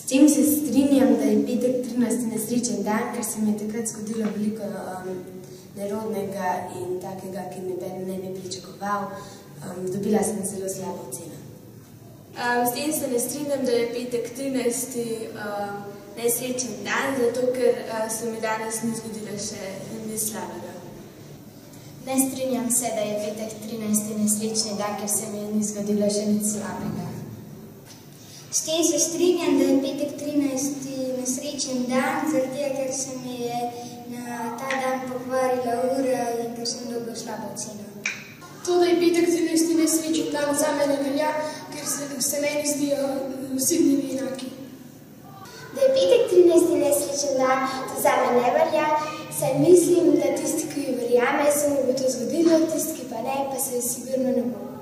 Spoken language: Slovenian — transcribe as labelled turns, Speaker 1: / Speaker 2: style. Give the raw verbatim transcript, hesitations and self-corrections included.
Speaker 1: S tem se strinjam, da je petek trinajsti nesrečen dan, ker se mi je takrat zgodilo veliko um, nerodnega in takega, ki noben ne bi pričakoval. Um, dobila sem zelo slabo oceno.
Speaker 2: Um, s tem se ne strinjam, da je petek trinajsti um, nesrečen dan, zato ker uh, se mi danes ni zgodilo še nič slabega.
Speaker 3: Ne strinjam se, da je petek trinajsti nesrečni dan, ker se mi ni zgodilo še nič slabega.
Speaker 4: S tem se strinjam, da je petek trinajsti nesrečen dan, zaradi ker se mi je na ta dan pokvarila ura in ker sem dobil slabo oceno.
Speaker 5: To, da je petek trinajsti nesrečen dan, zame ne velja, ker se, se meni zdijo vsi dnevi enaki.
Speaker 4: Da je petek trinajsti nesrečen dan, to zame ne velja, saj mislim, da tisti, ki verjame, se mu bo to zgodilo, tisti, ki pa ne, pa se sigurno ne bo.